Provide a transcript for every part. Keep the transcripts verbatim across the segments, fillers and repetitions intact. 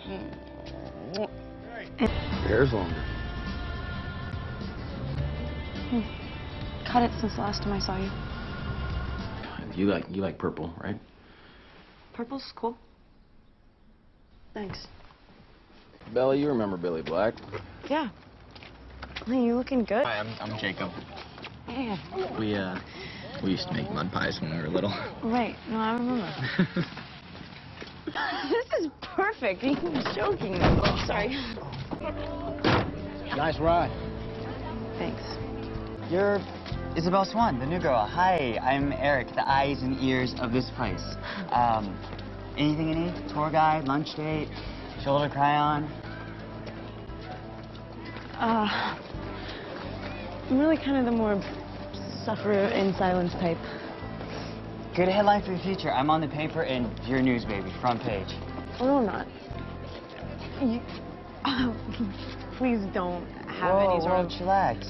Your hair's longer. Cut it since the last time I saw you. You like you like purple, right? Purple's cool. Thanks. Bella, you remember Billy Black? Yeah. Hey, you looking good? Hi, I'm, I'm Jacob. Yeah. We, uh, we used to make mud pies when we were little. Right. No, I remember. This is perfect. Are you joking? Oh, sorry. Nice ride. Thanks. You're Isabel Swan, the new girl. Hi, I'm Eric, the eyes and ears of this place. Um, anything you need? Tour guide, lunch date, shoulder to cry on? Uh, I'm really kind of the more sufferer in silence type. Good headline for the future. I'm on the paper and your news, baby, front page. Oh, no, I'm not. You, oh, please don't have Whoa, any sort whoa, of... chillax.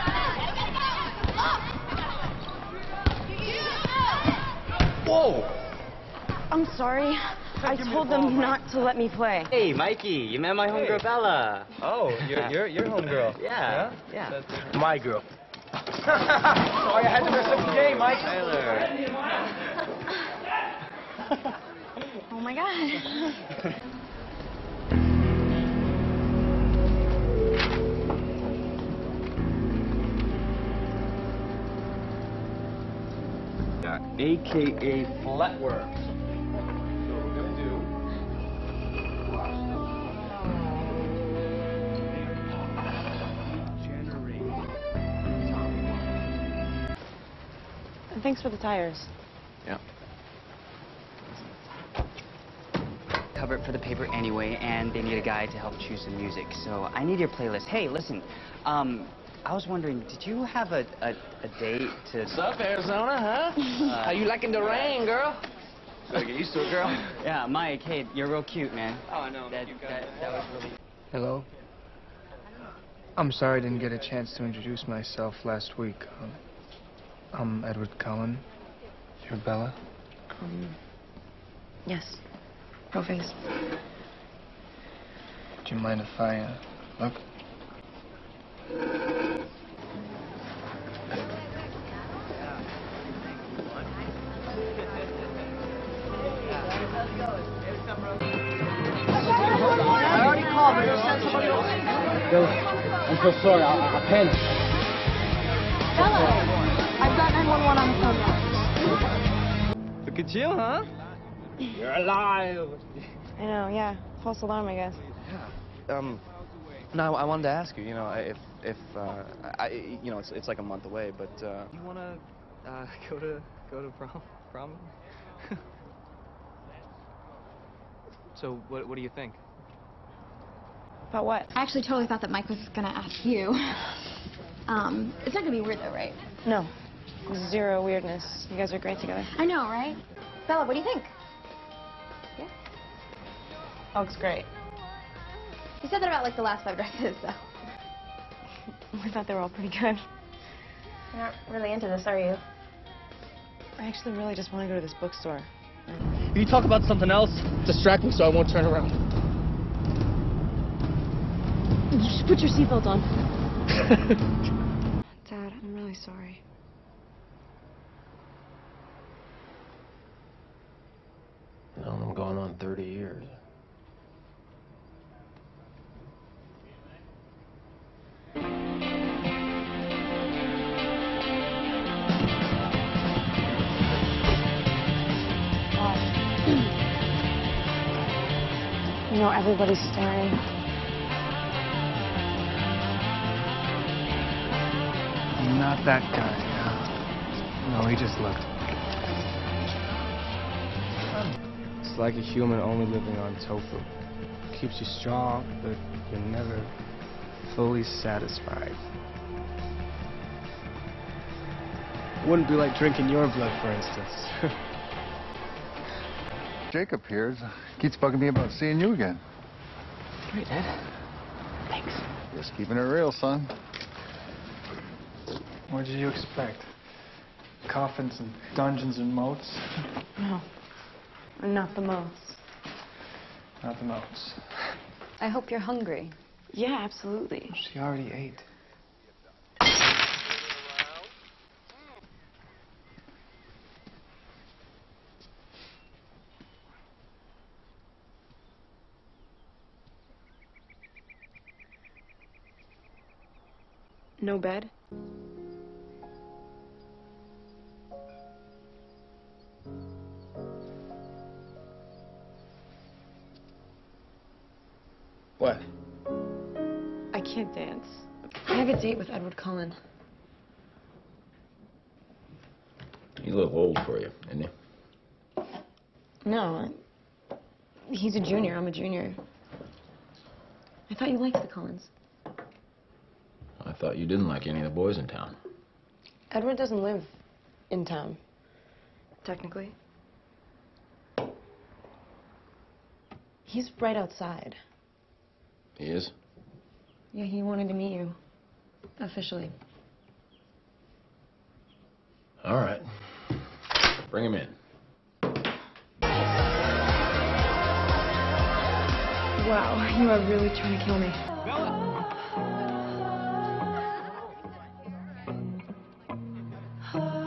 Whoa! I'm sorry. I told them not to let me play. Hey, Mikey, you met my homegirl Bella. Oh, you're, you're, you're homegirl. Yeah, yeah. yeah. My girl. Sorry, I had to mess up the game, Mike. Tyler. Oh, my God. A K A Flatworks. So we're gonna do. Thanks for the tires. Yeah. Cover it for the paper anyway, and they need a guy to help choose the music. So I need your playlist. Hey, listen, um, I was wondering, did you have a, a, a date to... What's up, Arizona, huh? uh, How you liking the rain, girl? Gotta get used to it, girl. Yeah, Mike, hey, you're real cute, man. Oh, no. That, that, that was really... Hello. I'm sorry I didn't get a chance to introduce myself last week. Um, I'm Edward Cullen. You're Bella? Um, yes. Pro face. Do you mind if I, uh, look? I already called, but just send somebody else. Bill, I'm so sorry. I, I panicked. Bella! I've got nine one one on the phone now. Look at you, huh? You're alive. I know, yeah. False alarm, I guess. Yeah. Um, no, I wanted to ask you, you know, if, if, uh, I, you know, it's, it's like a month away, but, uh... You wanna, uh, go to, go to prom, prom? So, what, what do you think? About what? I actually totally thought that Mike was gonna ask you. Um, it's not gonna be weird though, right? No. Zero weirdness. You guys are great together. I know, right? Bella, what do you think? Yeah. Oh, looks great. You said that about like the last five dresses, so. I thought they were all pretty good. You're not really into this, are you? I actually really just want to go to this bookstore. If you talk about something else, distract me so I won't turn around. You should put your seatbelt on. Dad, I'm really sorry. Known them going on thirty years. You know, everybody's staring. Not that guy. No, no he just looked. It's like a human only living on tofu. Keeps you strong, but you're never fully satisfied. Wouldn't be like drinking your blood, for instance. Jacob here keeps bugging me about seeing you again. Great, Ed. Thanks. Just keeping it real, son. What did you expect? Coffins and dungeons and moats? No. Not the most. Nothing else. I hope you're hungry. Yeah, absolutely. She already ate. No bed? What? I can't dance. I have a date with Edward Cullen. He's a little old for you, isn't he? No, he's a junior. I'm a junior. I thought you liked the Cullens. I thought you didn't like any of the boys in town. Edward doesn't live in town, technically. He's right outside. He is? Yeah, he wanted to meet you. Officially. All right. Bring him in. Wow, you are really trying to kill me. Bella!